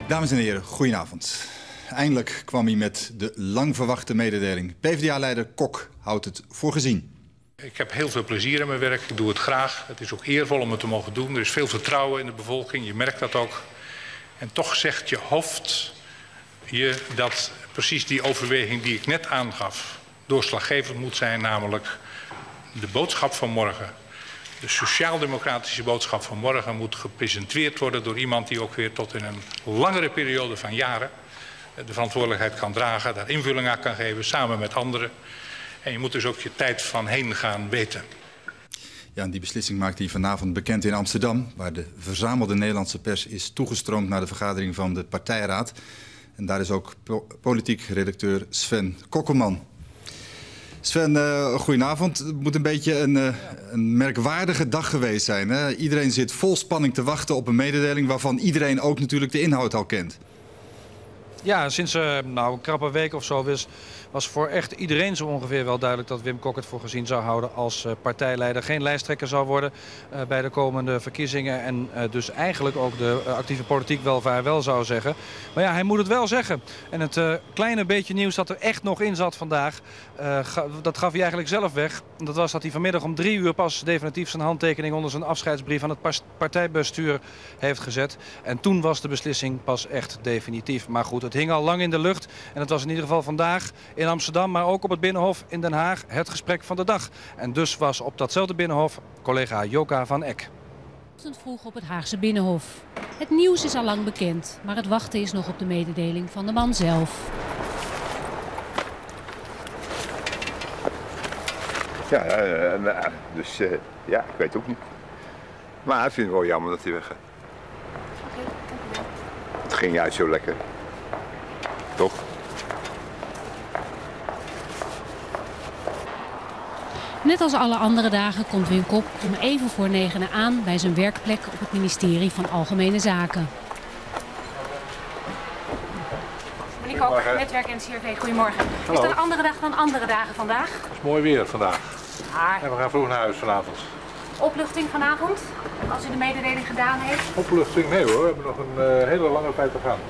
Dames en heren, goedenavond. Eindelijk kwam hij met de lang verwachte mededeling. PvdA-leider Kok houdt het voor gezien. Ik heb heel veel plezier in mijn werk. Ik doe het graag. Het is ook eervol om het te mogen doen. Er is veel vertrouwen in de bevolking. Je merkt dat ook. En toch zegt je hoofd je dat precies die overweging die ik net aangaf doorslaggevend moet zijn. Namelijk de boodschap van morgen. De sociaal-democratische boodschap van morgen moet gepresenteerd worden door iemand die ook weer tot in een langere periode van jaren de verantwoordelijkheid kan dragen, daar invulling aan kan geven samen met anderen. En je moet dus ook je tijd van heen gaan weten. Ja, en die beslissing maakte hij vanavond bekend in Amsterdam, waar de verzamelde Nederlandse pers is toegestroomd naar de vergadering van de partijraad. En daar is ook politiek redacteur Sven Kokkelman. Sven, goedenavond. Het moet een beetje een merkwaardige dag geweest zijn, hè? Iedereen zit vol spanning te wachten op een mededeling waarvan iedereen ook natuurlijk de inhoud al kent. Ja, sinds een krappe week of zo was voor echt iedereen zo ongeveer wel duidelijk dat Wim Kok het voor gezien zou houden als partijleider. Geen lijsttrekker zou worden bij de komende verkiezingen. En dus eigenlijk ook de actieve politiek wel zou zeggen. Maar ja, hij moet het wel zeggen. En het kleine beetje nieuws dat er echt nog in zat vandaag, dat gaf hij eigenlijk zelf weg. Dat was dat hij vanmiddag om 3 uur pas definitief zijn handtekening onder zijn afscheidsbrief aan het partijbestuur heeft gezet. En toen was de beslissing pas echt definitief. Maar goed, het hing al lang in de lucht. En het was in ieder geval vandaag in Amsterdam, maar ook op het Binnenhof in Den Haag het gesprek van de dag. En dus was op datzelfde Binnenhof collega Joka van Eck. Vroeg op het Haagse Binnenhof. Het nieuws is al lang bekend, maar het wachten is nog op de mededeling van de man zelf. Ja, ik weet ook niet. Maar ik vind het wel jammer dat hij weg gaat. Het ging juist zo lekker. Toch? Net als alle andere dagen komt Wim Kok om even voor 9 aan bij zijn werkplek op het ministerie van Algemene Zaken. Meneer Kok, netwerk NCRV, goedemorgen. Hallo. Is het een andere dag dan andere dagen vandaag? Het is mooi weer vandaag. En we gaan vroeg naar huis vanavond. Opluchting vanavond, als u de mededeling gedaan heeft? Opluchting? Nee hoor, we hebben nog een hele lange tijd te gaan.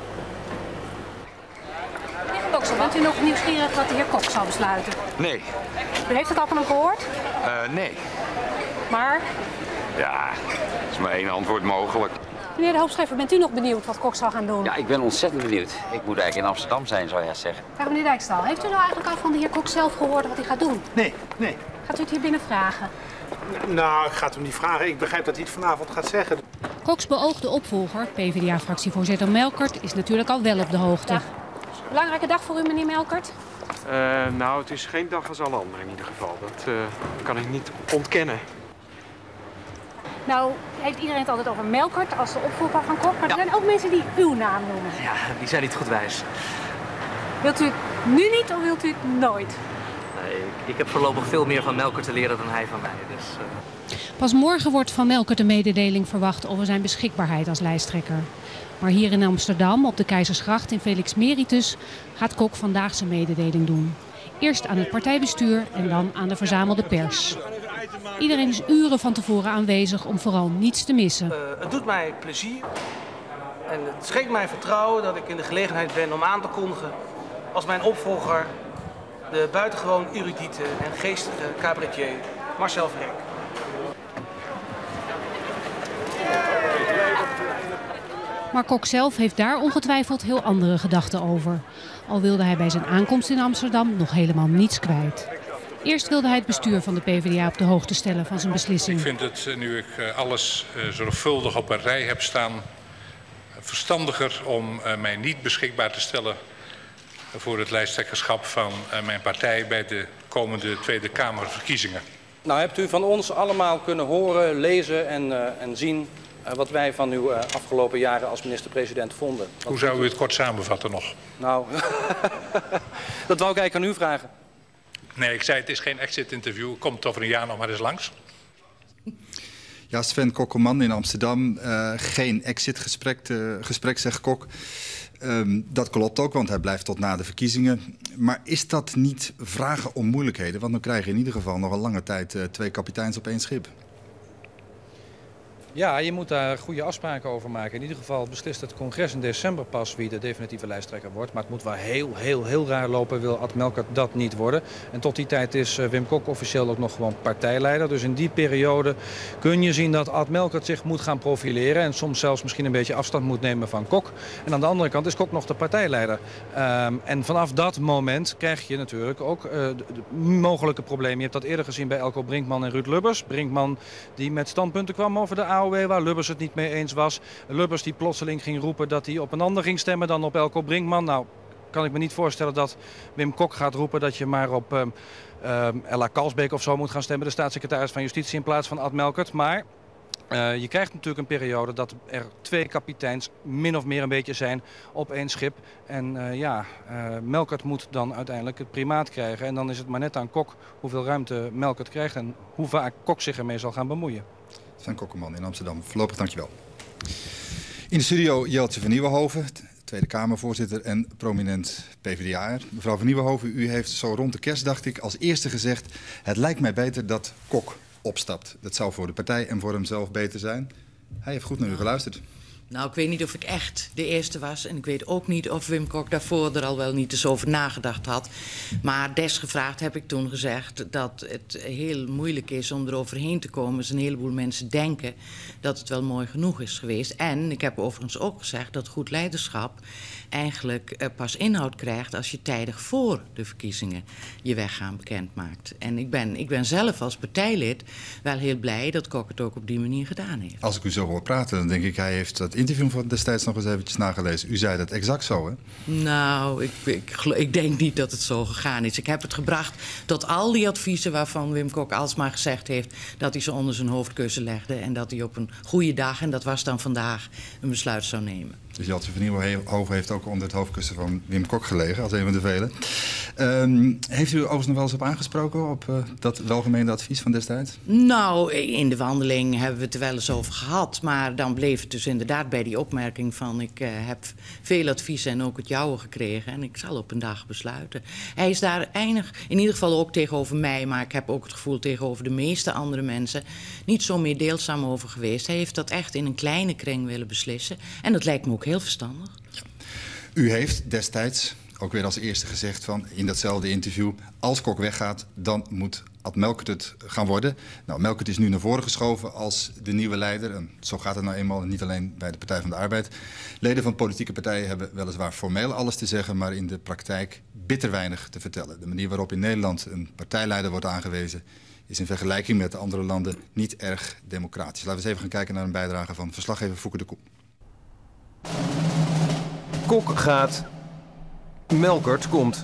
Bent u nog nieuwsgierig wat de heer Kok zal besluiten? Nee. U heeft het al van hem gehoord? Nee. Maar? Ja, er is maar één antwoord mogelijk. Meneer de hoofdschrijver, bent u nog benieuwd wat Kok zal gaan doen? Ja, ik ben ontzettend benieuwd. Ik moet eigenlijk in Amsterdam zijn, zou je zeggen. Vraag meneer Dijkstal, heeft u nou eigenlijk al van de heer Kok zelf gehoord wat hij gaat doen? Nee. Gaat u het hier binnen vragen? Nou, ik ga het hem niet vragen. Ik begrijp dat hij het vanavond gaat zeggen. Koks beoogde opvolger, PvdA-fractievoorzitter Melkert, is natuurlijk al wel op de hoogte. Ja. Belangrijke dag voor u, meneer Melkert? Nou, het is geen dag als alle anderen in ieder geval. Dat kan ik niet ontkennen. Nou, heeft iedereen het altijd over Melkert als de opvolger van Kok. Maar er zijn ook mensen die uw naam noemen. Ja, die zijn niet goed wijs. Wilt u het nu niet of wilt u het nooit? Nee, ik heb voorlopig veel meer van Melkert te leren dan hij van mij. Dus, Pas morgen wordt van Melkert een mededeling verwacht over zijn beschikbaarheid als lijsttrekker. Maar hier in Amsterdam, op de Keizersgracht in Felix Meritus, gaat Kok vandaag zijn mededeling doen. Eerst aan het partijbestuur en dan aan de verzamelde pers. Iedereen is uren van tevoren aanwezig om vooral niets te missen. het doet mij plezier en het schenkt mij vertrouwen dat ik in de gelegenheid ben om aan te kondigen als mijn opvolger de buitengewoon erudiete en geestige cabaretier Marcel Vrek. Maar Kok zelf heeft daar ongetwijfeld heel andere gedachten over. Al wilde hij bij zijn aankomst in Amsterdam nog helemaal niets kwijt. Eerst wilde hij het bestuur van de PvdA op de hoogte stellen van zijn beslissing. Ik vind het, nu ik alles zorgvuldig op een rij heb staan, verstandiger om mij niet beschikbaar te stellen voor het lijsttrekkerschap van mijn partij bij de komende Tweede Kamerverkiezingen. Nou, hebt u van ons allemaal kunnen horen, lezen en zien wat wij van uw afgelopen jaren als minister-president vonden. Hoe zou u het kort samenvatten nog? Nou, dat wou ik eigenlijk aan u vragen. Nee, ik zei het is geen exit-interview. Komt over een jaar nog maar eens langs. Ja, Sven Kokkelman in Amsterdam. Geen exit-gesprek, zegt Kok. Dat klopt ook, want hij blijft tot na de verkiezingen. Maar is dat niet vragen om moeilijkheden? Want dan krijg je in ieder geval nog een lange tijd 2 kapiteins op 1 schip. Ja, je moet daar goede afspraken over maken. In ieder geval beslist het congres in december pas wie de definitieve lijsttrekker wordt. Maar het moet wel heel raar lopen, wil Ad Melkert dat niet worden. En tot die tijd is Wim Kok officieel ook nog gewoon partijleider. Dus in die periode kun je zien dat Ad Melkert zich moet gaan profileren. En soms zelfs misschien een beetje afstand moet nemen van Kok. En aan de andere kant is Kok nog de partijleider. En vanaf dat moment krijg je natuurlijk ook de mogelijke problemen. Je hebt dat eerder gezien bij Elko Brinkman en Ruud Lubbers. Brinkman die met standpunten kwam over de AOW waar Lubbers het niet mee eens was. Lubbers die plotseling ging roepen dat hij op een ander ging stemmen dan op Elko Brinkman. Nou, kan ik me niet voorstellen dat Wim Kok gaat roepen dat je maar op Ella Kalsbeek of zo moet gaan stemmen. De staatssecretaris van Justitie in plaats van Ad Melkert. Maar je krijgt natuurlijk een periode dat er 2 kapiteins min of meer een beetje zijn op 1 schip. En Melkert moet dan uiteindelijk het primaat krijgen. En dan is het maar net aan Kok hoeveel ruimte Melkert krijgt en hoe vaak Kok zich ermee zal gaan bemoeien. Sven Kokkelman in Amsterdam. Voorlopig dankjewel. In de studio Jeltje van Nieuwenhoven, Tweede Kamervoorzitter en prominent PvdA'er. Mevrouw van Nieuwenhoven, u heeft zo rond de kerst, dacht ik, als eerste gezegd: het lijkt mij beter dat Kok opstapt. Dat zou voor de partij en voor hemzelf beter zijn. Hij heeft goed naar u geluisterd. Nou, ik weet niet of ik echt de eerste was. En ik weet ook niet of Wim Kok daarvoor er al wel niet eens over nagedacht had. Maar desgevraagd heb ik toen gezegd dat het heel moeilijk is om er overheen te komen. Dus een heleboel mensen denken dat het wel mooi genoeg is geweest. En ik heb overigens ook gezegd dat goed leiderschap eigenlijk pas inhoud krijgt als je tijdig voor de verkiezingen je weggaan bekend maakt. En ik ben zelf als partijlid wel heel blij dat Kok het ook op die manier gedaan heeft. Als ik u zo hoor praten, dan denk ik, hij heeft dat interview van destijds nog eens eventjes nagelezen. U zei dat exact zo, hè? Nou, ik denk niet dat het zo gegaan is. Ik heb het gebracht tot al die adviezen waarvan Wim Kok alsmaar gezegd heeft dat hij ze onder zijn hoofdkussen legde en dat hij op een goede dag, en dat was dan vandaag, een besluit zou nemen. Dus Jeltje van Nieuwenhoven heeft ook onder het hoofdkussen van Wim Kok gelegen, als een van de velen. Heeft u overigens nog wel eens op aangesproken, op dat welgemeende advies van destijds? Nou, in de wandeling hebben we het er wel eens over gehad. Maar dan bleef het dus inderdaad bij die opmerking van: ik heb veel adviezen en ook het jouwe gekregen en ik zal op een dag besluiten. Hij is daar in ieder geval ook tegenover mij, maar ik heb ook het gevoel tegenover de meeste andere mensen, niet zo meedeelzaam over geweest. Hij heeft dat echt in een kleine kring willen beslissen. En dat lijkt me ook heel verstandig. Ja. U heeft destijds ook weer als eerste gezegd van in datzelfde interview: als Kok weggaat, dan moet Ad Melkert het gaan worden. Nou, Melkert is nu naar voren geschoven als de nieuwe leider. En zo gaat het nou eenmaal, niet alleen bij de Partij van de Arbeid. Leden van politieke partijen hebben weliswaar formeel alles te zeggen, maar in de praktijk bitter weinig te vertellen. De manier waarop in Nederland een partijleider wordt aangewezen is in vergelijking met de andere landen niet erg democratisch. Laten we eens even gaan kijken naar een bijdrage van verslaggever Fouke de Koe. Kok gaat. Melkert komt.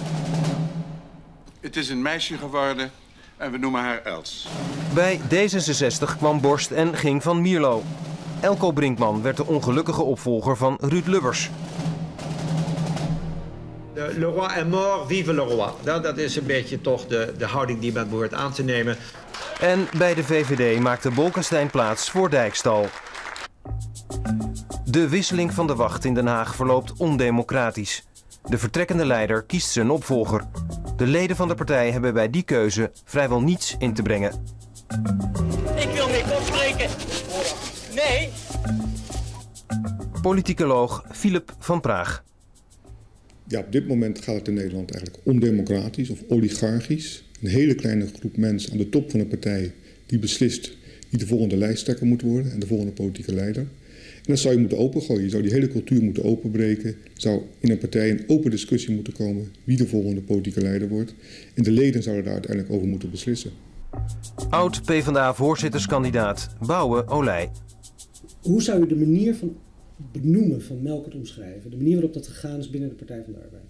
Het is een meisje geworden en we noemen haar Els. Bij D66 kwam Borst en ging van Mierlo. Elko Brinkman werd de ongelukkige opvolger van Ruud Lubbers. Le roi est mort, vive le roi. Dat is een beetje toch de houding die men behoort aan te nemen. En bij de VVD maakte Bolkestein plaats voor Dijkstal. De wisseling van de wacht in Den Haag verloopt ondemocratisch. De vertrekkende leider kiest zijn opvolger. De leden van de partij hebben bij die keuze vrijwel niets in te brengen. Ik wil meer Kok spreken. Nee. Politicoloog Philip van Praag. Ja, op dit moment gaat het in Nederland eigenlijk ondemocratisch of oligarchisch. Een hele kleine groep mensen aan de top van een partij die beslist wie de volgende lijsttrekker moet worden en de volgende politieke leider. En dat zou je moeten opengooien. Je zou die hele cultuur moeten openbreken. Er zou in een partij een open discussie moeten komen wie de volgende politieke leider wordt. En de leden zouden daar uiteindelijk over moeten beslissen. Oud PvdA-voorzitterskandidaat Bouwe Olij. Hoe zou u de manier van benoemen van Melkert omschrijven? De manier waarop dat gegaan is binnen de Partij van de Arbeid?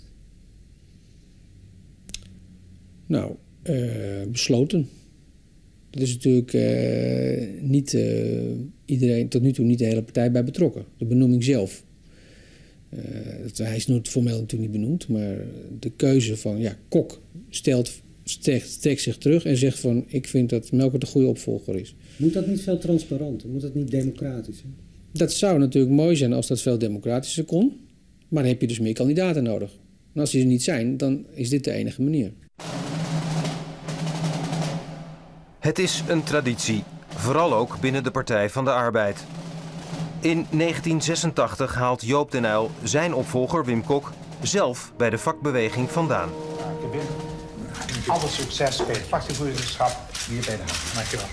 Nou, besloten. Er is natuurlijk niet iedereen, tot nu toe niet de hele partij bij betrokken. De benoeming zelf. Hij is formeel natuurlijk niet benoemd, maar de keuze van Kok trekt zich terug en zegt van: ik vind dat Melkert een goede opvolger is. Moet dat niet veel transparanter? Moet dat niet democratischer? Dat zou natuurlijk mooi zijn als dat veel democratischer kon. Maar dan heb je dus meer kandidaten nodig. En als die er niet zijn, dan is dit de enige manier. Het is een traditie. Vooral ook binnen de Partij van de Arbeid. In 1986 haalt Joop den Uyl zijn opvolger Wim Kok zelf bij de vakbeweging vandaan. Alle succes bij het fractievoorzitterschap hier bij de hand. Dankjewel.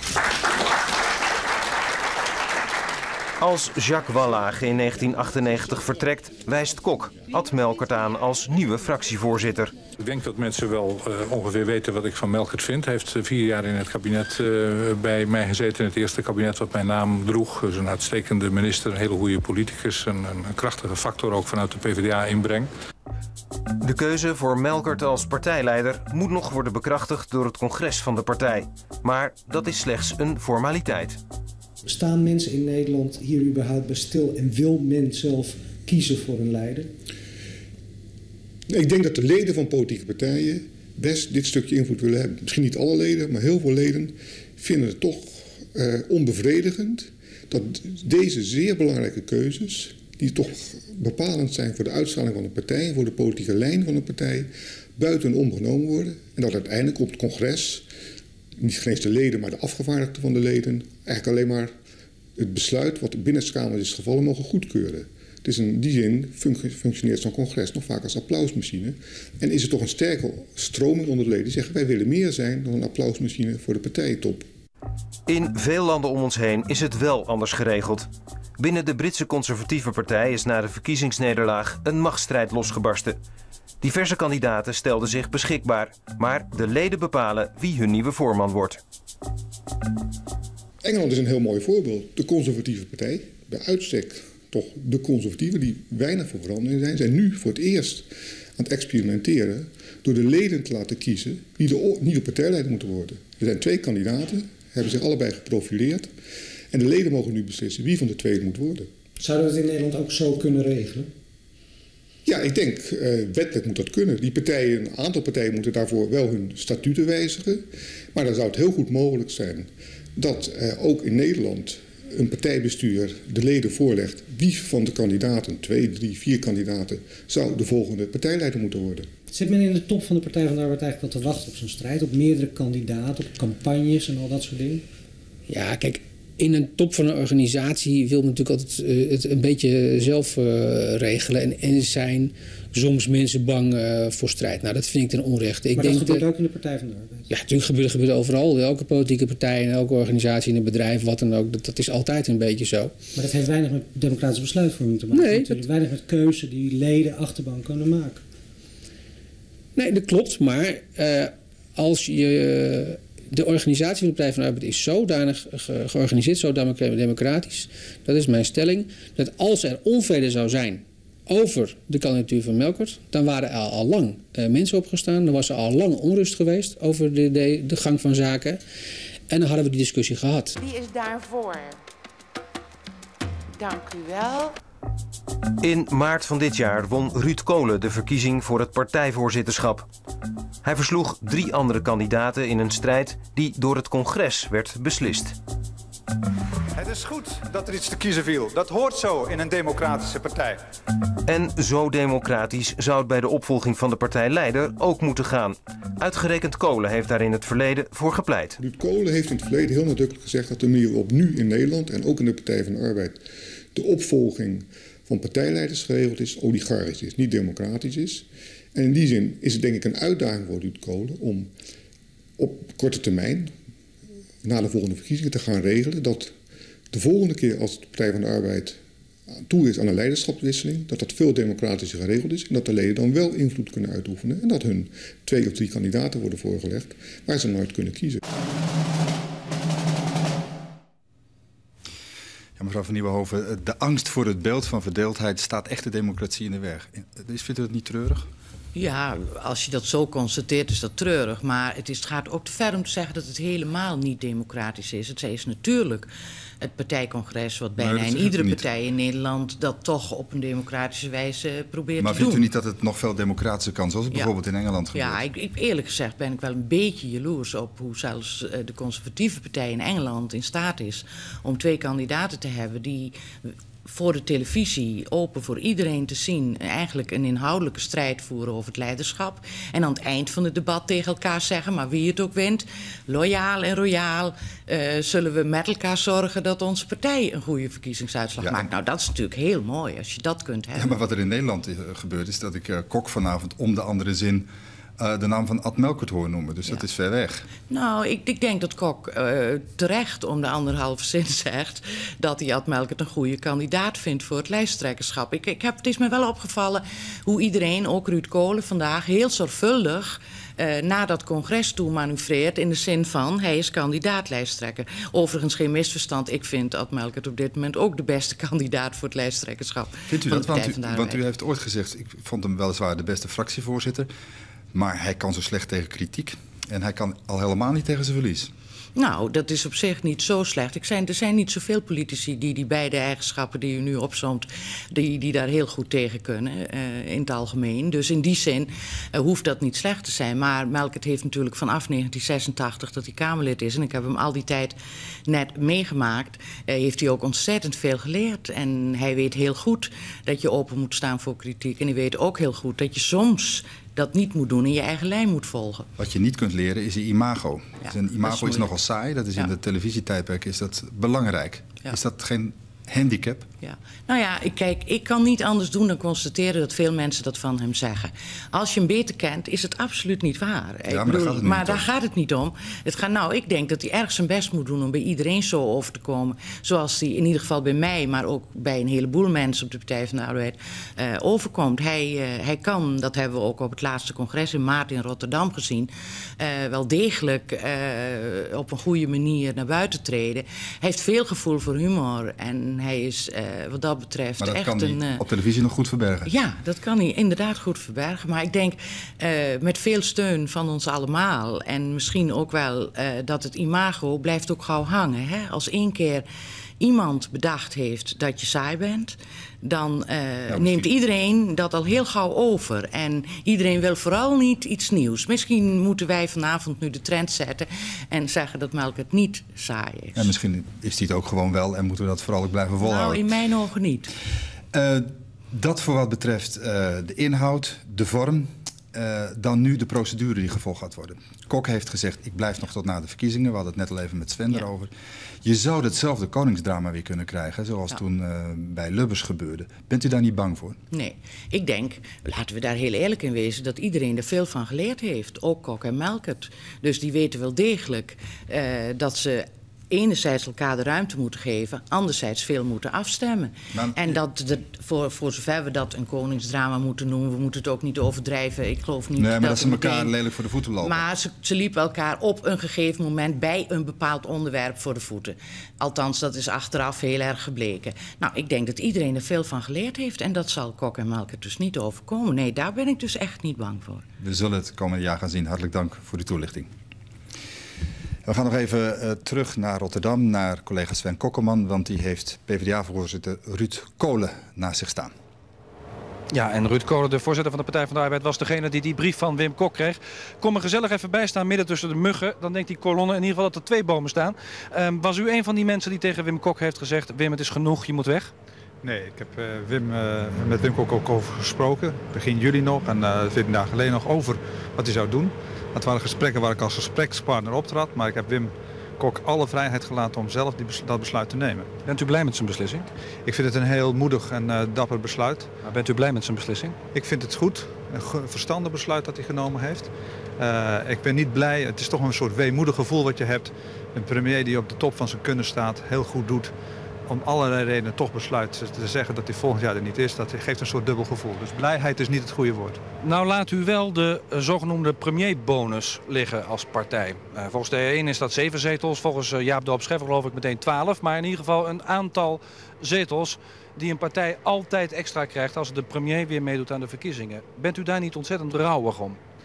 Als Jacques Wallage in 1998 vertrekt, wijst Kok Ad Melkert aan als nieuwe fractievoorzitter. Ik denk dat mensen wel ongeveer weten wat ik van Melkert vind. Hij heeft 4 jaar in het kabinet bij mij gezeten. In het eerste kabinet wat mijn naam droeg. Dus een uitstekende minister, een hele goede politicus. Een krachtige factor ook vanuit de PvdA inbreng. De keuze voor Melkert als partijleider moet nog worden bekrachtigd door het congres van de partij. Maar dat is slechts een formaliteit. Staan mensen in Nederland hier überhaupt bij stil en wil men zelf kiezen voor een leider? Ik denk dat de leden van politieke partijen best dit stukje invloed willen hebben. Misschien niet alle leden, maar heel veel leden vinden het toch onbevredigend dat deze zeer belangrijke keuzes, die toch bepalend zijn voor de uitstraling van de partij en voor de politieke lijn van de partij, buitenom genomen worden. En dat uiteindelijk op het congres, niet eens de leden, maar de afgevaardigden van de leden, eigenlijk alleen maar het besluit wat de binnenkamers is gevallen mogen goedkeuren. Dus in die zin functioneert zo'n congres nog vaak als applausmachine. En is er toch een sterke stroming onder de leden die zeggen wij willen meer zijn dan een applausmachine voor de partijtop. In veel landen om ons heen is het wel anders geregeld. Binnen de Britse conservatieve partij is na de verkiezingsnederlaag een machtsstrijd losgebarsten. Diverse kandidaten stelden zich beschikbaar, maar de leden bepalen wie hun nieuwe voorman wordt. Engeland is een heel mooi voorbeeld. De conservatieve partij, bij uitstek toch de conservatieven die weinig voor verandering zijn nu voor het eerst aan het experimenteren door de leden te laten kiezen wie de nieuwe partijleider moeten worden. Er zijn 2 kandidaten, hebben zich allebei geprofileerd en de leden mogen nu beslissen wie van de 2 het moet worden. Zouden we het in Nederland ook zo kunnen regelen? Ja, ik denk wettelijk moet dat kunnen. Die partijen, een aantal partijen moeten daarvoor wel hun statuten wijzigen. Maar dan zou het heel goed mogelijk zijn dat ook in Nederland een partijbestuur de leden voorlegt wie van de kandidaten, 2, 3, 4 kandidaten, zou de volgende partijleider moeten worden. Zit men in de top van de Partij van de Arbeid eigenlijk wel te wachten op zo'n strijd, op meerdere kandidaten, op campagnes en al dat soort dingen? Ja, kijk, in een top van een organisatie wil men natuurlijk altijd het een beetje zelf regelen. En zijn soms mensen bang voor strijd. Nou, dat vind ik ten onrechte. Maar dat gebeurt ook in de Partij van de Arbeid? Ja, natuurlijk gebeurt overal. Elke politieke partij en elke organisatie in een bedrijf, wat dan ook. Dat is altijd een beetje zo. Maar dat heeft weinig met democratische besluitvorming te maken. Nee, het heeft weinig met keuze die leden achterban kunnen maken. Nee, dat klopt. Maar als je... De organisatie van de Partij van de Arbeid is zodanig georganiseerd, zodanig democratisch. Dat is mijn stelling. Dat als er onvrede zou zijn over de kandidatuur van Melkert, dan waren er al lang mensen opgestaan. Dan was er al lang onrust geweest over de gang van zaken. En dan hadden we die discussie gehad. Wie is daarvoor? Dank u wel. In maart van dit jaar won Ruud Kolen de verkiezing voor het partijvoorzitterschap. Hij versloeg 3 andere kandidaten in een strijd die door het congres werd beslist. Het is goed dat er iets te kiezen viel. Dat hoort zo in een democratische partij. En zo democratisch zou het bij de opvolging van de partijleider ook moeten gaan. Uitgerekend Kolen heeft daar in het verleden voor gepleit. Ruud Kolen heeft in het verleden heel nadrukkelijk gezegd dat de manier waarop nu in Nederland en ook in de Partij van de Arbeid de opvolging van partijleiders geregeld is, oligarchisch is, niet democratisch is. En in die zin is het denk ik een uitdaging voor Ruud Kolen om op korte termijn, na de volgende verkiezingen, te gaan regelen dat de volgende keer als de Partij van de Arbeid toe is aan een leiderschapswisseling, dat dat veel democratischer geregeld is en dat de leden dan wel invloed kunnen uitoefenen en dat hun 2 of 3 kandidaten worden voorgelegd waar ze nooit kunnen kiezen. Ja, mevrouw van Nieuwenhoven, de angst voor het beeld van verdeeldheid staat echt de democratie in de weg. Vindt u dat niet treurig? Ja, als je dat zo constateert is dat treurig. Maar het gaat ook te ver om te zeggen dat het helemaal niet democratisch is. Het is natuurlijk het partijcongres wat bijna in iedere partij in Nederland dat toch op een democratische wijze probeert te doen. Maar vindt u niet dat het nog veel democratischer kan, zoals het bijvoorbeeld in Engeland gebeurt? Ja, eerlijk gezegd ben ik wel een beetje jaloers op hoe zelfs de conservatieve partij in Engeland in staat is om 2 kandidaten te hebben die voor de televisie, open voor iedereen te zien, eigenlijk een inhoudelijke strijd voeren over het leiderschap. En aan het eind van het debat tegen elkaar zeggen, maar wie het ook wint, loyaal en royaal, zullen we met elkaar zorgen dat onze partij een goede verkiezingsuitslag maakt. Nou, dat is natuurlijk heel mooi als je dat kunt hebben. Ja, maar wat er in Nederland gebeurt is dat ik Kok vanavond om de andere zin de naam van Ad Melkert hoor noemen. Dus dat is ver weg. Nou, ik denk dat Kok terecht om de anderhalve zin zegt dat hij Ad Melkert een goede kandidaat vindt voor het lijsttrekkerschap. Het is me wel opgevallen hoe iedereen, ook Ruud Kolen vandaag, heel zorgvuldig naar dat congres toe manoeuvreert in de zin van hij is kandidaat-lijsttrekker. Overigens geen misverstand, ik vind Ad Melkert op dit moment ook de beste kandidaat voor het lijsttrekkerschap. Vindt u dat? Want u heeft ooit gezegd, ik vond hem weliswaar de beste fractievoorzitter, maar hij kan zo slecht tegen kritiek en hij kan al helemaal niet tegen zijn verlies. Nou, dat is op zich niet zo slecht. Er zijn niet zoveel politici die beide eigenschappen die u nu opzomt, die daar heel goed tegen kunnen in het algemeen. Dus in die zin hoeft dat niet slecht te zijn. Maar Melkert heeft natuurlijk vanaf 1986 dat hij Kamerlid is, en ik heb hem al die tijd net meegemaakt, heeft hij ook ontzettend veel geleerd. En hij weet heel goed dat je open moet staan voor kritiek. En hij weet ook heel goed dat je soms dat niet moet doen en je eigen lijn moet volgen. Wat je niet kunt leren is je imago. Ja, dus een imago is nogal saai. Dat is in de televisietijdperk is dat belangrijk. Ja. Is dat geen handicap? Ja. Nou ja, ik kan niet anders doen dan constateren dat veel mensen dat van hem zeggen. Als je hem beter kent, is het absoluut niet waar. Ja, maar daar gaat het niet om. Ik denk dat hij erg zijn best moet doen om bij iedereen zo over te komen, zoals hij in ieder geval bij mij, maar ook bij een heleboel mensen op de Partij van de Arbeid overkomt. Hij kan, dat hebben we ook op het laatste congres in maart in Rotterdam gezien, wel degelijk op een goede manier naar buiten treden. Hij heeft veel gevoel voor humor en hij is wat dat betreft echt een... kan hij op televisie nog goed verbergen? Ja, dat kan hij inderdaad goed verbergen. Maar ik denk met veel steun van ons allemaal en misschien ook wel dat het imago blijft ook gauw hangen. Hè? Als één keer iemand bedacht heeft dat je saai bent, dan neemt iedereen dat al heel gauw over. En iedereen wil vooral niet iets nieuws. Misschien moeten wij vanavond nu de trend zetten en zeggen dat Melkert niet saai is. En misschien is die het ook gewoon wel en moeten we dat vooral ook blijven volhouden. Nou, in mijn ogen niet. Dat voor wat betreft de inhoud, de vorm. Dan nu de procedure die gevolgd gaat worden. Kok heeft gezegd, ik blijf nog tot na de verkiezingen. We hadden het net al even met Sven erover. Je zou hetzelfde koningsdrama weer kunnen krijgen, zoals toen bij Lubbers gebeurde. Bent u daar niet bang voor? Nee, ik denk, laten we daar heel eerlijk in wezen, dat iedereen er veel van geleerd heeft. Ook Kok en Melkert. Dus die weten wel degelijk dat ze enerzijds elkaar de ruimte moeten geven, anderzijds veel moeten afstemmen. En voor zover we dat een koningsdrama moeten noemen, we moeten het ook niet overdrijven. Ik geloof niet maar dat ze elkaar lelijk voor de voeten lopen. Maar ze liepen elkaar op een gegeven moment bij een bepaald onderwerp voor de voeten. Althans, dat is achteraf heel erg gebleken. Nou, ik denk dat iedereen er veel van geleerd heeft en dat zal Kok en Melkert dus niet overkomen. Nee, daar ben ik dus echt niet bang voor. We zullen het komende jaar gaan zien. Hartelijk dank voor de toelichting. We gaan nog even terug naar Rotterdam, naar collega Sven Kokkelman, want die heeft PvdA-voorzitter Ruud Kolen naast zich staan. Ja, en Ruud Kolen, de voorzitter van de Partij van de Arbeid, was degene die die brief van Wim Kok kreeg. Kom er gezellig even bij staan, midden tussen de muggen. Dan denkt die kolonne in ieder geval dat er 2 bomen staan. Was u een van die mensen die tegen Wim Kok heeft gezegd, Wim, het is genoeg, je moet weg? Nee, ik heb met Wim Kok ook over gesproken, begin juli nog en 14 dagen geleden nog over wat hij zou doen. Dat waren gesprekken waar ik als gesprekspartner optrad, maar ik heb Wim Kok alle vrijheid gelaten om zelf dat besluit te nemen. Bent u blij met zijn beslissing? Ik vind het een heel moedig en dapper besluit. Maar bent u blij met zijn beslissing? Ik vind het goed, een verstandig besluit dat hij genomen heeft. Ik ben niet blij, het is toch een soort weemoedig gevoel wat je hebt. Een premier die op de top van zijn kunnen staat, heel goed doet, om allerlei redenen toch besluit te zeggen dat hij volgend jaar er niet is. Dat geeft een soort dubbel gevoel. Dus blijheid is niet het goede woord. Nou laat u wel de zogenoemde premierbonus liggen als partij. Volgens de E1 is dat 7 zetels. Volgens Jaap de Hoop Scheffer geloof ik meteen 12. Maar in ieder geval een aantal zetels die een partij altijd extra krijgt als de premier weer meedoet aan de verkiezingen. Bent u daar niet ontzettend rouwig om?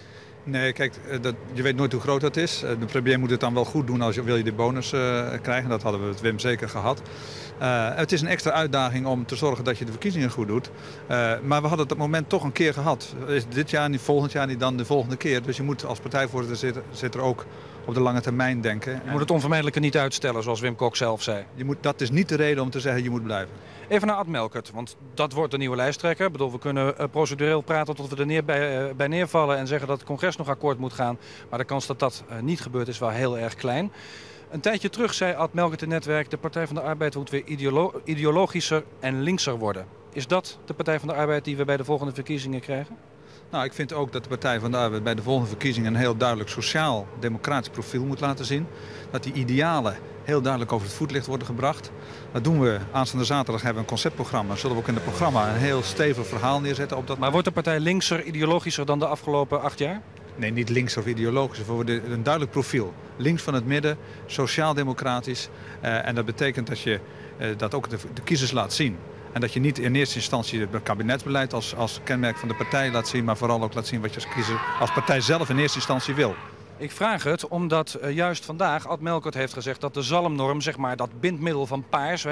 Nee, kijk, je weet nooit hoe groot dat is. De premier moet het dan wel goed doen als wil je de bonus krijgen. Dat hadden we het Wim zeker gehad. Het is een extra uitdaging om te zorgen dat je de verkiezingen goed doet. Maar we hadden het moment toch een keer gehad. Dit jaar niet, volgend jaar niet, dan de volgende keer. Dus je moet als partijvoorzitter zit er ook op de lange termijn denken. Je moet het onvermijdelijke niet uitstellen, zoals Wim Kok zelf zei. Dat is niet de reden om te zeggen je moet blijven. Even naar Ad Melkert, want dat wordt de nieuwe lijsttrekker. Ik bedoel, we kunnen procedureel praten tot we er bij neervallen en zeggen dat het congres nog akkoord moet gaan. Maar de kans dat dat niet gebeurt is wel heel erg klein. Een tijdje terug zei Ad Melkert in Netwerk, de Partij van de Arbeid moet weer ideologischer en linkser worden. Is dat de Partij van de Arbeid die we bij de volgende verkiezingen krijgen? Nou, ik vind ook dat de Partij van de Arbeid bij de volgende verkiezingen een heel duidelijk sociaal-democratisch profiel moet laten zien. Dat die idealen heel duidelijk over het voetlicht worden gebracht. Dat doen we. Aanstaande zaterdag hebben we een conceptprogramma. Zullen we ook in het programma een heel stevig verhaal neerzetten op dat. Maar wordt de partij linkser, ideologischer dan de afgelopen 8 jaar? Nee, niet links of ideologisch. We worden een duidelijk profiel. Links van het midden, sociaal-democratisch. En dat betekent dat je dat ook de kiezers laat zien. En dat je niet in eerste instantie het kabinetsbeleid als kenmerk van de partij laat zien, maar vooral ook laat zien wat je als kiezer, als partij zelf in eerste instantie wil. Ik vraag het omdat juist vandaag Ad Melkert heeft gezegd dat de zalmnorm, zeg maar dat bindmiddel van Paars,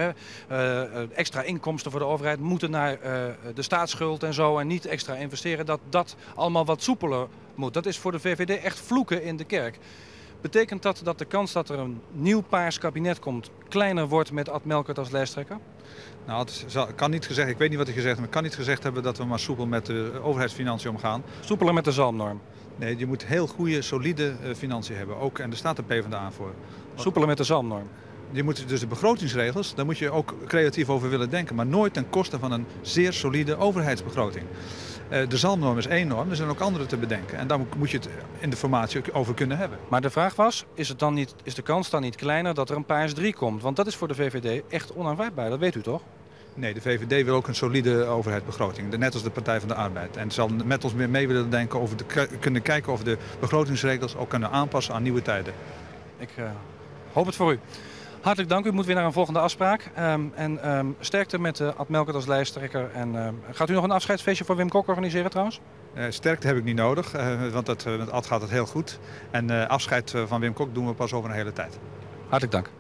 extra inkomsten voor de overheid moeten naar de staatsschuld en zo en niet extra investeren, dat dat allemaal wat soepeler moet. Dat is voor de VVD echt vloeken in de kerk. Betekent dat dat de kans dat er een nieuw Paars kabinet komt kleiner wordt met Ad Melkert als lijsttrekker? Nou, het kan niet gezegd, ik weet niet wat hij gezegd heeft, maar ik kan niet gezegd hebben dat we maar soepel met de overheidsfinanciën omgaan. Soepeler met de zalmnorm? Nee, je moet heel goede, solide financiën hebben. Ook, en daar staat de PvdA voor. Soepeler met de zalmnorm? Je moet dus de begrotingsregels, daar moet je ook creatief over willen denken. Maar nooit ten koste van een zeer solide overheidsbegroting. De zalmnorm is één norm, er zijn ook andere te bedenken. En daar moet je het in de formatie over kunnen hebben. Maar de vraag was, is de kans dan niet kleiner dat er een Paars 3 komt? Want dat is voor de VVD echt onaanvaardbaar, dat weet u toch? Nee, de VVD wil ook een solide overheidsbegroting. Net als de Partij van de Arbeid. En zal met ons meer mee willen denken over kunnen kijken of we de begrotingsregels ook kunnen aanpassen aan nieuwe tijden. Ik hoop het voor u. Hartelijk dank. U moet weer naar een volgende afspraak. Sterkte met Ad Melkert als lijsttrekker. En gaat u nog een afscheidsfeestje voor Wim Kok organiseren trouwens? Sterkte heb ik niet nodig, want met Ad gaat het heel goed. En afscheid van Wim Kok doen we pas over een hele tijd. Hartelijk dank.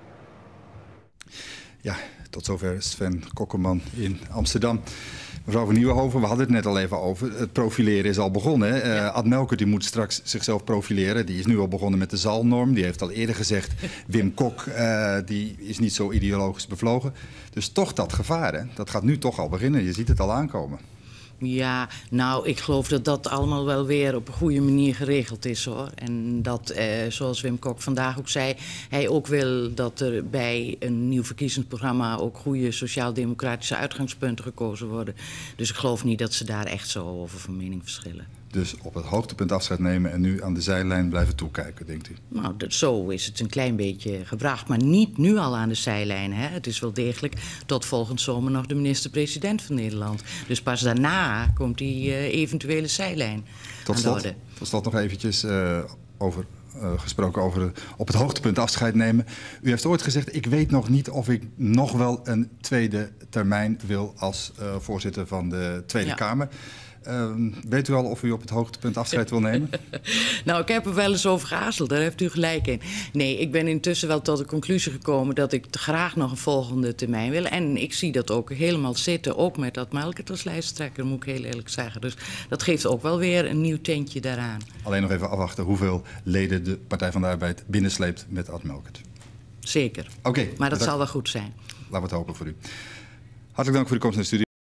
Ja, tot zover Sven Kokkelman in Amsterdam. Mevrouw van Nieuwenhoven, we hadden het net al even over. Het profileren is al begonnen. Ja. Ad Melkert die moet straks zichzelf profileren. Die is nu al begonnen met de zalmnorm. Die heeft al eerder gezegd, Wim Kok die is niet zo ideologisch bevlogen. Dus toch dat gevaar, hè? Dat gaat nu toch al beginnen. Je ziet het al aankomen. Ja, nou, ik geloof dat dat allemaal wel weer op een goede manier geregeld is, hoor. En dat, zoals Wim Kok vandaag ook zei, hij ook wil dat er bij een nieuw verkiezingsprogramma ook goede sociaal-democratische uitgangspunten gekozen worden. Dus ik geloof niet dat ze daar echt zo over van mening verschillen. Dus op het hoogtepunt afscheid nemen en nu aan de zijlijn blijven toekijken, denkt u? Nou, zo is het een klein beetje gebracht, maar niet nu al aan de zijlijn. Hè. Het is wel degelijk tot volgend zomer nog de minister-president van Nederland. Dus pas daarna komt die eventuele zijlijn tot slot nog eventjes gesproken over op het hoogtepunt afscheid nemen. U heeft ooit gezegd, ik weet nog niet of ik nog wel een tweede termijn wil als voorzitter van de Tweede Kamer. Weet u al of u op het hoogtepunt afscheid wil nemen? Nou, ik heb er wel eens over geaarzeld, daar heeft u gelijk in. Nee, ik ben intussen wel tot de conclusie gekomen dat ik graag nog een volgende termijn wil. En ik zie dat ook helemaal zitten, ook met Ad Melkert als lijsttrekker, moet ik heel eerlijk zeggen. Dus dat geeft ook wel weer een nieuw tintje daaraan. Alleen nog even afwachten hoeveel leden de Partij van de Arbeid binnensleept met Ad Melkert. Zeker. Oké. Maar dat zal wel goed zijn. Laten we het hopen voor u. Hartelijk dank voor de komst naar de studio.